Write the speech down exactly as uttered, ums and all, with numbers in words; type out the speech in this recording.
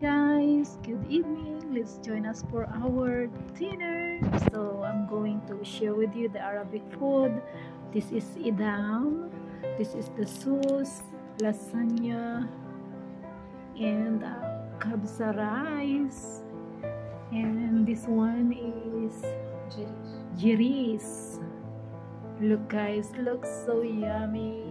Guys, good evening. Let's join us for our dinner. So I'm going to share with you the Arabic food. This is idam, this is the sauce, lasagna, and uh, kabsa rice, and this one is jiris. Look guys, looks so yummy.